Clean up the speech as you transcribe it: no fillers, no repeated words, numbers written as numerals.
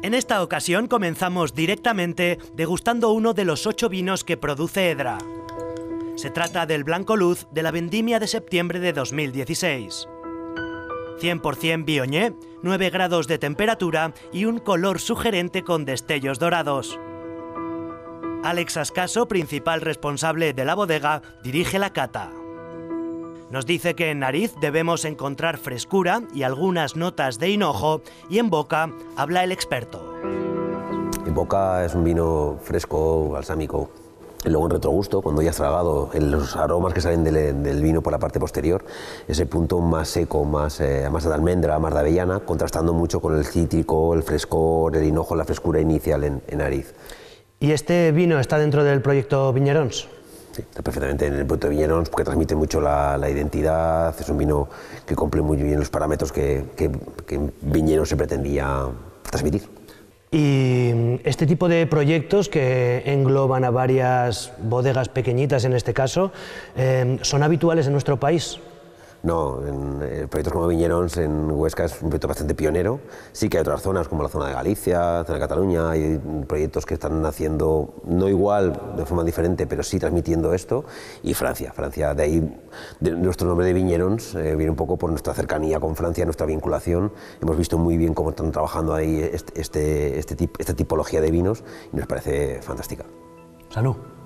En esta ocasión comenzamos directamente degustando uno de los 8 vinos que produce Edra. Se trata del Blanco Luz de la vendimia de septiembre de 2016. 100% Viognier, 9 grados de temperatura y un color sugerente con destellos dorados. Alex Ascaso, principal responsable de la bodega, dirige la cata. Nos dice que en nariz debemos encontrar frescura y algunas notas de hinojo, y en boca habla el experto. En boca es un vino fresco, balsámico. Y luego en retrogusto, cuando ya has tragado, los aromas que salen del vino por la parte posterior, ese punto más seco, más de almendra, más de avellana, contrastando mucho con el cítrico, el frescor, el hinojo, la frescura inicial en nariz. ¿Y este vino está dentro del proyecto Viñerons? Sí, está perfectamente en el proyecto de Viñerons porque transmite mucho la identidad, es un vino que cumple muy bien los parámetros que Viñerons se pretendía transmitir. Y este tipo de proyectos que engloban a varias bodegas pequeñitas en este caso, ¿son habituales en nuestro país? No, en proyectos como Viñerons en Huesca es un proyecto bastante pionero. Sí que hay otras zonas como la zona de Galicia, la zona de Cataluña, hay proyectos que están haciendo, no igual, de forma diferente, pero sí transmitiendo esto. Y Francia, de ahí nuestro nombre de Viñerons viene un poco por nuestra cercanía con Francia, nuestra vinculación. Hemos visto muy bien cómo están trabajando ahí esta tipología de vinos y nos parece fantástica. Salud.